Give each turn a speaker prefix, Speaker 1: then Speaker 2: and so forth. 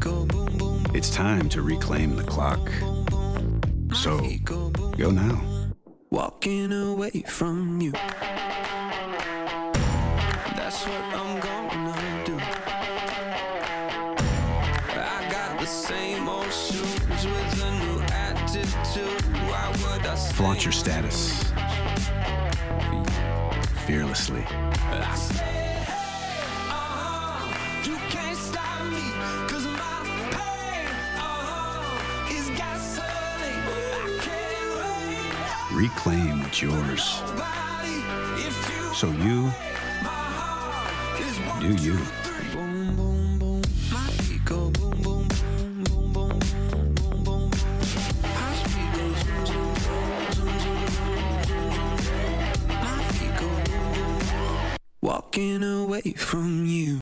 Speaker 1: It's time to reclaim the clock. So, go now.
Speaker 2: Walking away from you. That's what I'm gonna do. I got the same old shoes with a new attitude. Why would I stay?
Speaker 1: Flaunt your status fearlessly.
Speaker 2: I say, you can't stop me, 'cause my pain, is gasoline. I can't wait.
Speaker 1: Reclaim what's yours.
Speaker 2: Nobody, if you,
Speaker 1: So you
Speaker 2: my heart is one,
Speaker 1: do you.
Speaker 2: boom, boom, boom. My feet go boom, boom, boom, boom, boom, boom, boom, boom. My feet go zoom, zoom, zoom, zoom, zoom, zoom, zoom. My feet go boom, boom. Walking away from you.